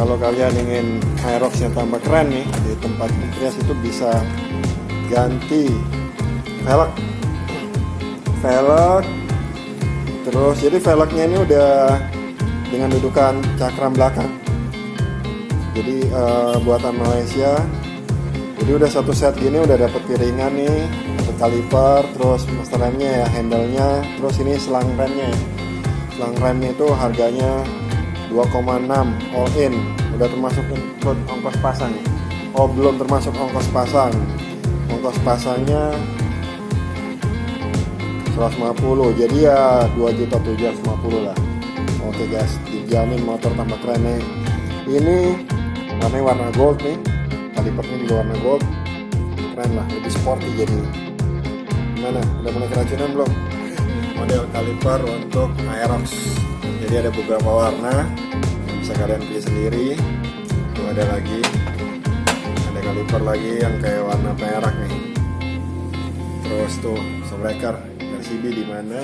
kalau kalian ingin Aerox yang tambah keren nih, di tempat Trias itu bisa ganti velg. Terus jadi velgnya ini udah dengan dudukan cakram belakang. Jadi buatan Malaysia. Jadi udah satu set gini udah dapet piringan nih, dapet kaliper, terus master remnya ya, handle-nya, terus ini selang remnya. Selang remnya itu harganya 2,6 all in, udah termasuk ongkos pasang. Oh belum termasuk ongkos pasang. Ongkos pasangnya 150, jadi ya 2.750 lah. Oke guys, dijamin motor tambah keren nih. Ini warnanya warna gold nih, kalipernya juga warna gold, keren lah, lebih sporty jadi. Gimana, udah mulai keracunan belum? Model kaliper untuk Aerox, jadi ada beberapa warna, bisa kalian pilih sendiri. Tuh ada lagi, ada kaliper lagi yang kayak warna perak nih. Terus tuh shockbreaker RCB di mana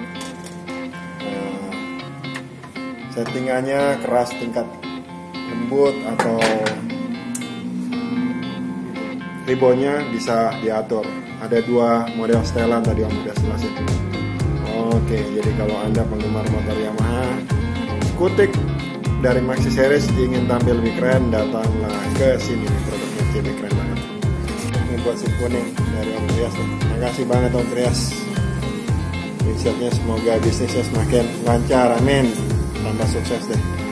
settingannya keras, tingkat lembut atau ribonnya bisa diatur. Ada dua model setelan tadi om udah jelasin. Oke, jadi kalau anda penggemar motor Yamaha skutik dari Maxi Series ingin tampil lebih keren, datanglah ke sini, produknya lebih keren banget. Ini buat si kuning dari Om Trias. Terima kasih banget Om Trias. Insiatnya semoga bisnisnya semakin lancar, amin. Tambah sukses deh.